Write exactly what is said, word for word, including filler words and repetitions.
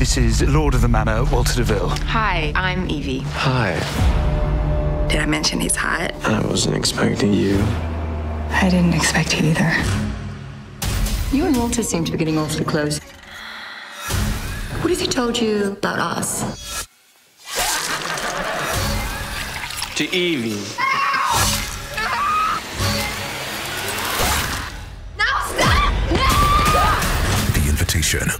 This is Lord of the Manor, Walter Deville. Hi, I'm Evie. Hi. Did I mention he's hot? I wasn't expecting you. I didn't expect you either. You and Walter seem to be getting awfully close. What has he told you about us? To Evie. No, stop! No! The Invitation.